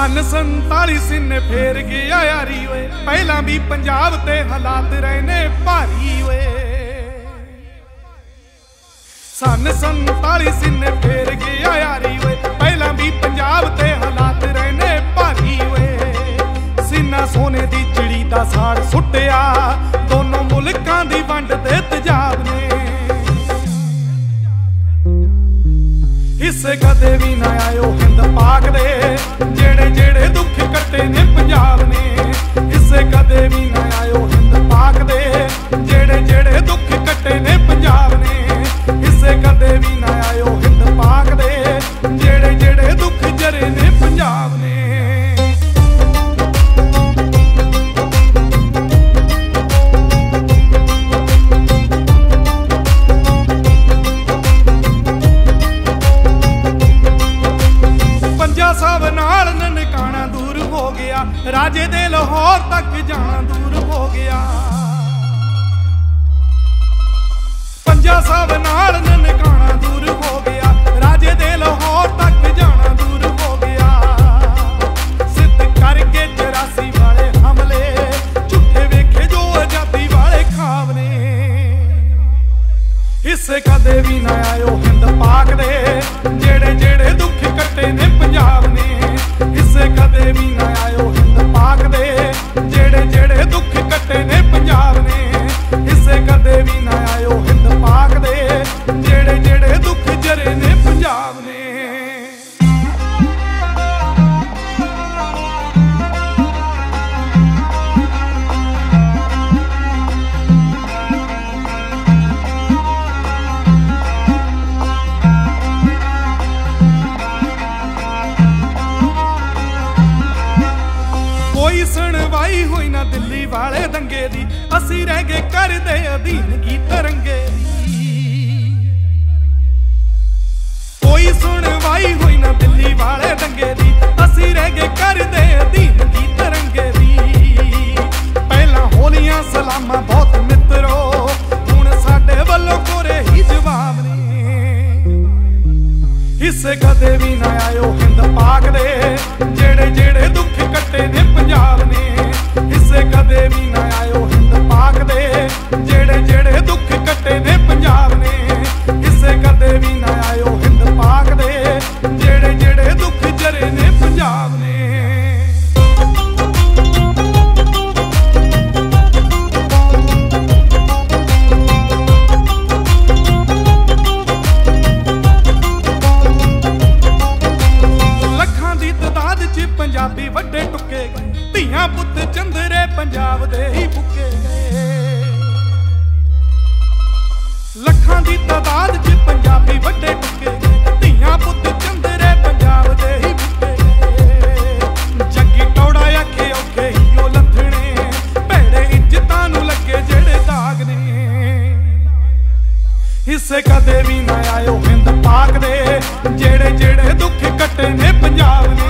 सन 47 सिन्ने फेर गया यारी वे, पहला भी पंजाब ते हालात रहने भारी वे। सन 47 सिन्ने फेर गया यारी वे, पहला भी पंजाब ते हालात रहने भारी वे। सीना सोने दी चिड़ी दा साड़ सुटिया, दोनों मुल्कां दी वंड दे तेजाब ने। हिस्से कदे भी ना आयो हिंद पाक दे, जेड़े जेड़े दुख कट्टे ने पंजाब ने। हिस्से कदे भी ना आयो हिंद पाक दे, जेड़े जेड़े दुख कट्टे ने पंजाब ने। हिस्से कदे भी ना आयो हिंद पाक दे, जेड़े जेड़े दुख जरे ने पंजाब ने। साहब नाल ननकाना दूर हो गया, राजे दे लाहौर तक जाना दूर हो गया। पंजा साहब नाल ननकाना दूर हो गया, राजे दे लाहौर तक जाना दूर हो गया। सिद्ध करके 84 वाले हमले, झूठे वेखे जो आजादी वाले ख्वाब ने। हिस्से कदे भी ना आयो हिंद पाक दे, जेड़े जेड़े दुख कट्टे ने पंजाब ने। हिस्से कदे भी ना आयो हिंद पाक दे, जेड़े जेड़े दुख कट्टे ने पंजाब ने। हिस्से कदे भी ना आयो हिंद पाक दे, जेड़े जेड़े दुख जरे ने पंजाब ने। कोई सुनवाई हुई ना दिल्ली वाले दंगे दी, असी रह गए कर दे अधीन की तरंगे दी। कोई सुनवाई हुई ना दिल्ली वाले दंगे दी, असी रह गए कर दे अधीन की तरंगे दी। पहला होलियां सलामा बहुत मित्रो, हुण साडे वल्लों कोरे ही जवाब ने। हिस्से कदे भी ना आयो हिंद पाक दे, जेड़े जेड़े दुख कट्टे ने पंजाब ने। हिस्से कदे भी ना आयो हिंद पाक दे, जेड़े जेड़े दुख कट्टे ने पंजाब ने। हिस्से कदे भी ना आयो हिंद पाक दे, जेड़े जेड़े दुख जरे ने पंजाब ने। पंजाबी वड्डे टुके गए, धियां पुत चंदरे पंजाब दे ही बुके गए। लखां दी तादाद च पंजाबी वड्डे टुके गए, धियां पुत चंदरे पंजाब दे ही बुके गए। जग्गी टौड़ा आखे औखे हियो लथणे, भैड़े इज्जतां नूं लगे जेड़े दाग ने। हिस्से कदे भी ना आयो हिंद पाक दे, जेड़े जेड़े दुख कट्टे ने पंजाब ने।